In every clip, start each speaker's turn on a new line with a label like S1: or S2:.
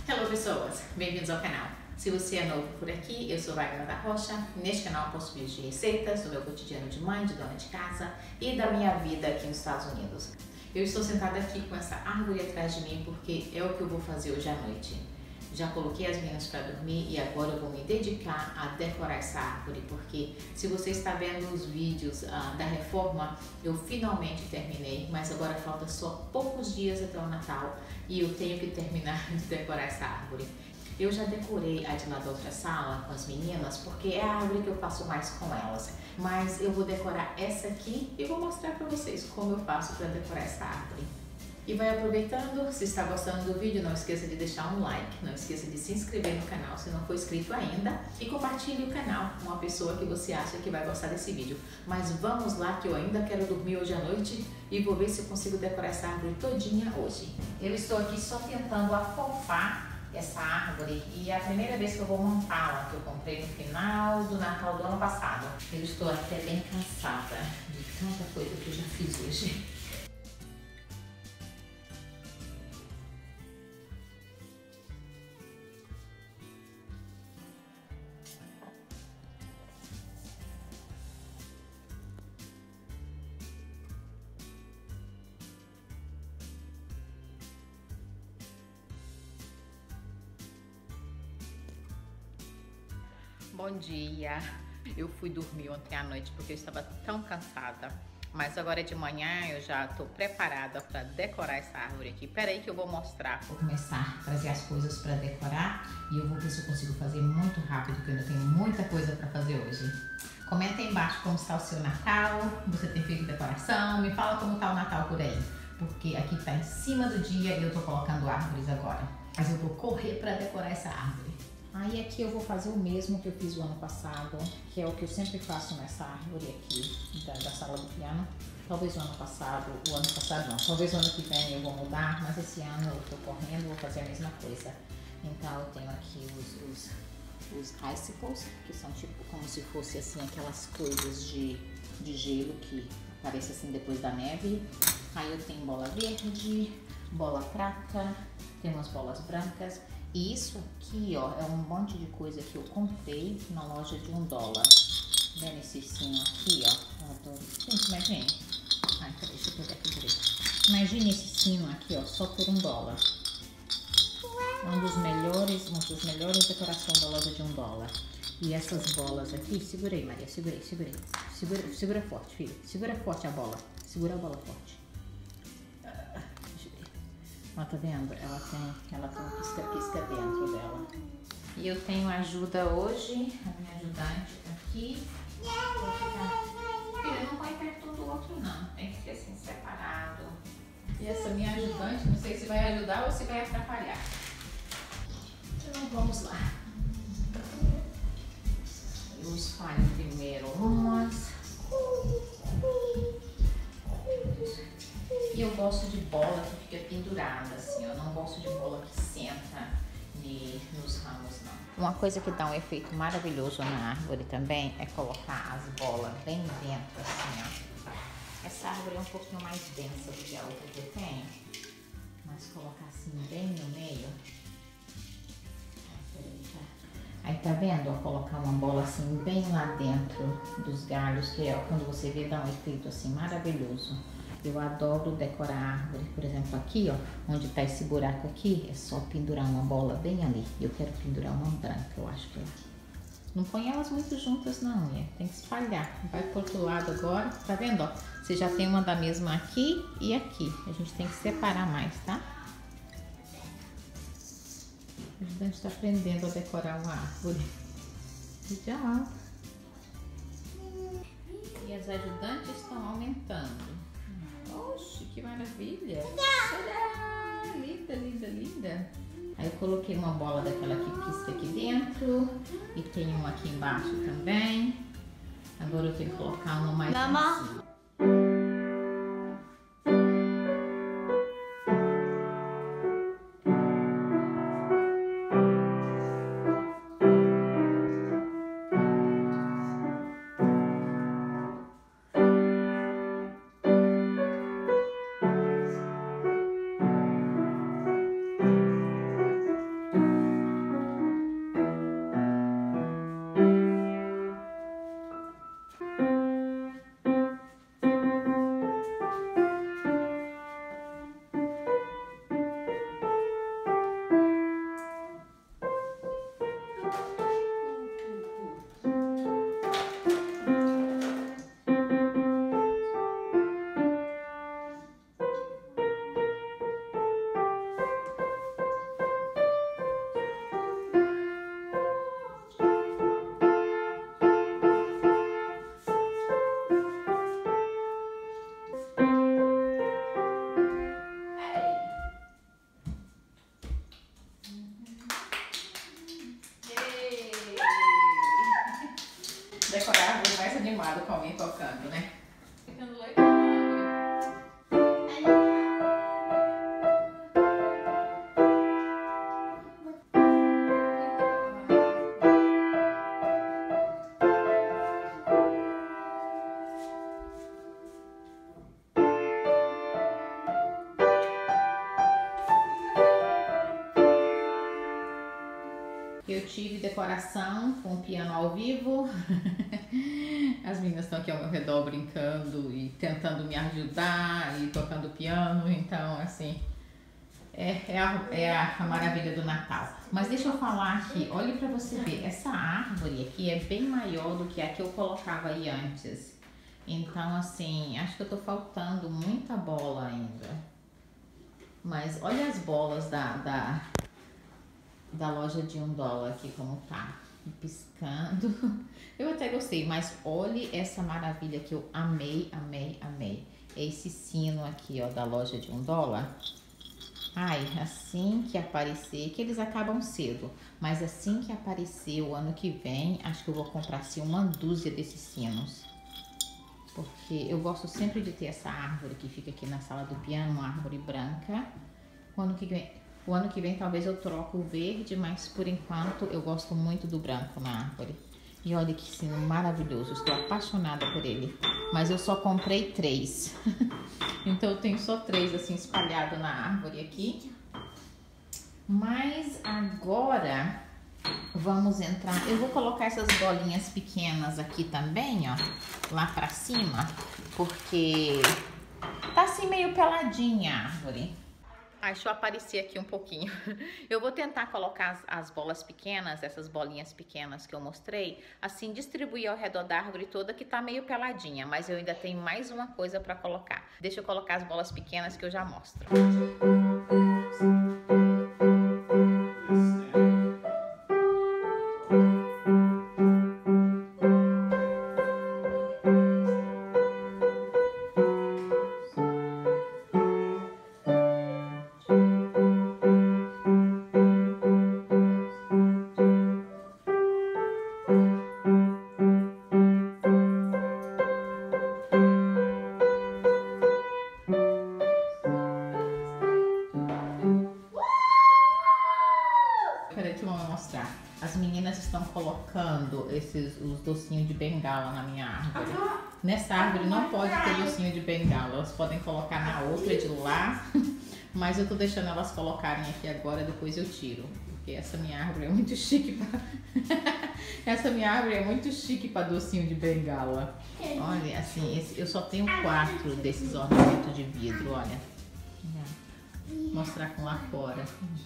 S1: Hello pessoas, bem-vindos ao canal. Se você é novo por aqui, eu sou Wagner da Rocha. Neste canal eu posto vídeos de receitas, do meu cotidiano de mãe, de dona de casa e da minha vida aqui nos Estados Unidos. Eu estou sentada aqui com essa árvore atrás de mim porque é o que eu vou fazer hoje à noite. Já coloquei as meninas para dormir e agora eu vou me dedicar a decorar essa árvore, porque se você está vendo os vídeos da reforma, eu finalmente terminei, mas agora falta só poucos dias até o Natal e eu tenho que terminar de decorar essa árvore. Eu já decorei a de lá da outra sala com as meninas, porque é a árvore que eu faço mais com elas, mas eu vou decorar essa aqui e vou mostrar para vocês como eu faço para decorar essa árvore. E vai aproveitando, se está gostando do vídeo, não esqueça de deixar um like, não esqueça de se inscrever no canal se não for inscrito ainda e compartilhe o canal com uma pessoa que você acha que vai gostar desse vídeo. Mas vamos lá que eu ainda quero dormir hoje à noite e vou ver se eu consigo decorar essa árvore todinha hoje. Eu estou aqui só tentando afofar essa árvore e é a primeira vez que eu vou montá-la, que eu comprei no final do Natal do ano passado. Eu estou até bem cansada de tanta coisa que eu já fiz hoje. Bom dia! Eu fui dormir ontem à noite porque eu estava tão cansada, mas agora de manhã eu já estou preparada para decorar essa árvore aqui. Pera aí que eu vou mostrar. Vou começar a trazer as coisas para decorar e eu vou ver se eu consigo fazer muito rápido, porque eu ainda tenho muita coisa para fazer hoje. Comenta aí embaixo como está o seu Natal, você tem feito decoração, me fala como está o Natal por aí, porque aqui está em cima do dia e eu estou colocando árvores agora. Mas eu vou correr para decorar essa árvore. Aí aqui eu vou fazer o mesmo que eu fiz o ano passado, que é o que eu sempre faço nessa árvore aqui da sala do piano. Talvez o ano passado não, talvez o ano que vem eu vou mudar, mas esse ano eu tô correndo, vou fazer a mesma coisa. Então eu tenho aqui os icicles, que são tipo como se fosse assim aquelas coisas de gelo que aparece assim depois da neve. Aí eu tenho bola verde, bola prata, tem umas bolas brancas. E isso aqui, ó, é um monte de coisa que eu comprei na loja de $1. Vendo esse sino aqui, ó, eu adoro. Gente, imagine. Ai, peraí, deixa eu pegar aqui direito. Imagine esse sino aqui, ó, só por $1. Uma das melhores decorações da loja de $1. E essas bolas aqui, segurei, Maria, segurei. Segura forte, filho. Segura forte a bola. Segura a bola forte. Ó, tá vendo? Ela tem um pisca-pisca dentro dela. E eu tenho ajuda hoje, a minha ajudante aqui. Filha, não vai perto um do outro não, tem que ser assim, separado. E essa minha ajudante, não sei se vai ajudar ou se vai atrapalhar. Então vamos lá. Eu espalho primeiro umas. E eu gosto de bola que fica pendurada, assim, eu não gosto de bola que senta nos ramos, não. Uma coisa que dá um efeito maravilhoso na árvore também é colocar as bolas bem dentro, assim, ó. Essa árvore é um pouquinho mais densa do que a outra que eu tenho, mas colocar assim bem no meio. Aí tá vendo, ó, colocar uma bola assim bem lá dentro dos galhos, que é quando você vê dá um efeito assim maravilhoso. Eu adoro decorar a árvore, por exemplo, aqui, ó, onde tá esse buraco aqui, é só pendurar uma bola bem ali. Eu quero pendurar uma branca, eu acho que não põe elas muito juntas não, tem que espalhar. Vai pro outro lado agora, tá vendo, ó? Você já tem uma da mesma aqui e aqui. A gente tem que separar mais, tá? A gente tá aprendendo a decorar uma árvore. Já. E as ajudantes estão aumentando. Oxe, que maravilha! Tadá! Linda, linda, linda! Aí eu coloquei uma bola daquela que pisca aqui dentro e tem uma aqui embaixo também. Agora eu tenho que colocar uma mais em cima. preocupado com alguém tocando, né? Ficando legal, árvore. Eu tive decoração com o piano ao vivo. As meninas estão aqui ao meu redor brincando e tentando me ajudar e tocando piano. Então, assim, é a maravilha do Natal. Mas deixa eu falar aqui, olha pra você ver, essa árvore aqui é bem maior do que a que eu colocava aí antes. Então, assim, acho que eu tô faltando muita bola ainda. Mas olha as bolas da loja de $1 aqui como tá, piscando. Eu até gostei, mas olhe essa maravilha que eu amei, amei, amei. É esse sino aqui, ó, da loja de $1. Ai, assim que aparecer, que eles acabam cedo, mas assim que aparecer o ano que vem, acho que eu vou comprar assim uma dúzia desses sinos. Porque eu gosto sempre de ter essa árvore que fica aqui na sala do piano, uma árvore branca. O ano que vem talvez eu troco o verde, mas por enquanto eu gosto muito do branco na árvore. E olha que sino maravilhoso, estou apaixonada por ele. Mas eu só comprei 3. Então eu tenho só 3 assim espalhados na árvore aqui. Mas agora vamos entrar. Eu vou colocar essas bolinhas pequenas aqui também, ó, lá pra cima, porque tá assim meio peladinha a árvore. Deixa eu aparecer aqui um pouquinho. Eu vou tentar colocar as bolas pequenas, essas bolinhas pequenas que eu mostrei, assim distribuir ao redor da árvore toda que tá meio peladinha, mas eu ainda tenho mais uma coisa pra colocar. Deixa eu colocar as bolas pequenas que eu já mostro. Mostrar. As meninas estão colocando os docinhos de bengala na minha árvore. Nessa árvore não pode ter docinho de bengala. Elas podem colocar na outra de lá, mas eu tô deixando elas colocarem aqui agora, depois eu tiro. Porque essa minha árvore é muito chique pra... Essa minha árvore é muito chique para docinho de bengala. Olha, assim, eu só tenho 4 desses ornamentos de vidro, olha. Vou mostrar com lá fora.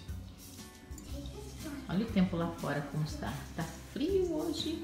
S1: Olha o tempo lá fora como está. Está frio hoje.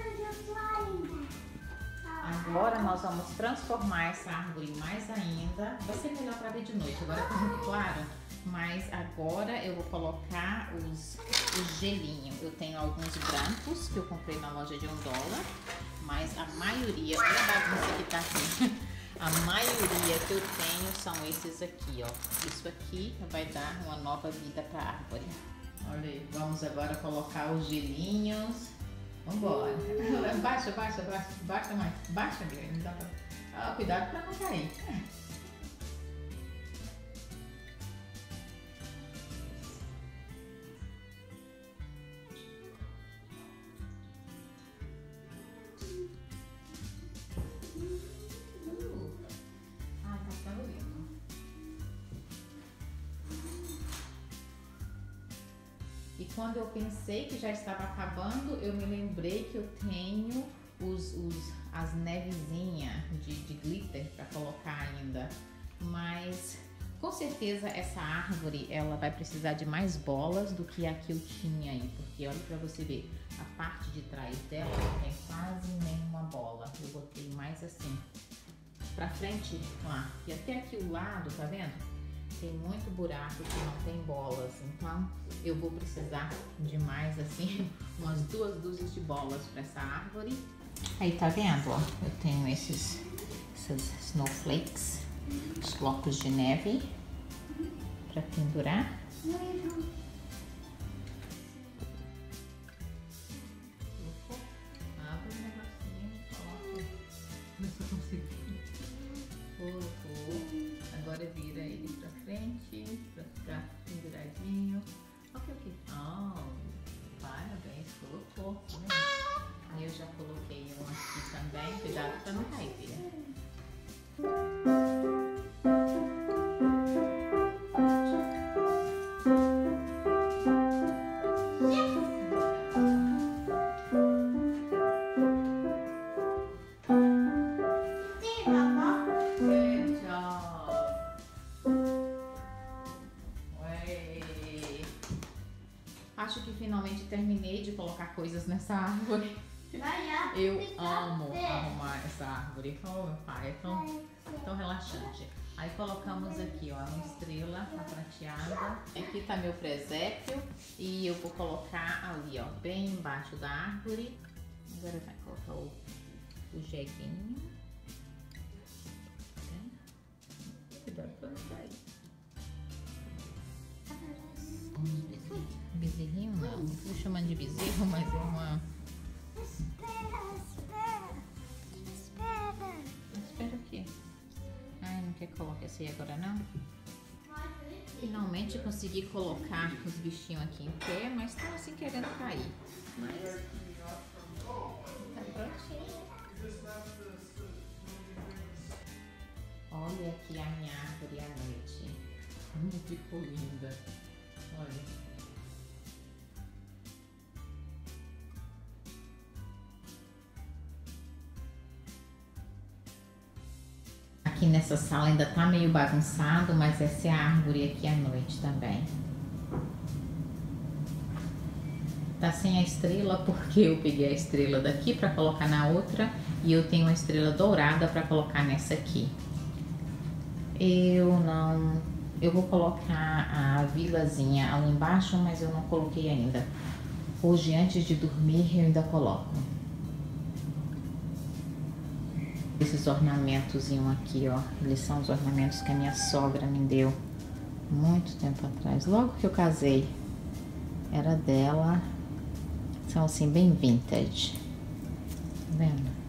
S1: Agora nós vamos transformar essa árvore mais ainda. Vai ser melhor para ver de noite. Agora está muito claro. Mas agora eu vou colocar os gelinhos. Eu tenho alguns brancos que eu comprei na loja de $1. Mas a maioria... Olha a bagunça que tá aqui. A maioria que eu tenho são esses aqui, ó. Isso aqui vai dar uma nova vida para a árvore. Olha aí, vamos agora colocar os gelinhos. Vambora. Baixa, baixa, baixa, baixa mais. Baixa, Guilherme. Não dá pra... cuidado pra não cair. Tá ficando lindo. E quando eu pensei que já estava acabando, eu me lembrei que eu tenho as nevezinhas de glitter para colocar ainda. Mas com certeza essa árvore ela vai precisar de mais bolas do que a que eu tinha aí. Porque olha para você ver, a parte de trás dela não tem quase nenhuma bola. Eu botei mais assim para frente lá. E até aqui o lado, tá vendo? Tem muito buraco que não tem bolas, então eu vou precisar de mais assim, umas 2 dúzias de bolas para essa árvore. Aí tá vendo, ó, eu tenho esses snowflakes, os blocos de neve para pendurar. Abre o negocinho, coloca fofo, né? Aí eu já coloquei um aqui também. Cuidado pra não cair, filha. Acho que finalmente terminei de colocar coisas nessa árvore. Eu amo arrumar essa árvore. Oh, meu pai, é tão relaxante. Aí colocamos aqui, ó, uma estrela, uma prateada. Aqui tá meu presépio e eu vou colocar ali, ó, bem embaixo da árvore. Agora vai colocar o jeguinho. Cuidado pra não cair. Bezerrinho não, não estou chamando de bezerro, mas é uma... Espera o quê? Ai, não quer colocar esse aí agora não? Finalmente consegui colocar os bichinhos aqui em pé, mas estão assim querendo cair. Mas tá prontinho. Olha aqui a minha árvore à noite. Ficou linda. Olha. Aqui nessa sala ainda tá meio bagunçado, mas essa é a árvore aqui à noite também. Tá sem a estrela porque eu peguei a estrela daqui para colocar na outra e eu tenho uma estrela dourada para colocar nessa aqui. Eu vou colocar a vilazinha ali embaixo, mas eu não coloquei ainda. Hoje, antes de dormir, eu ainda coloco. Esses ornamentozinhos aqui, ó, eles são os ornamentos que a minha sogra me deu muito tempo atrás. Logo que eu casei, era dela. São assim, bem vintage. Tá vendo?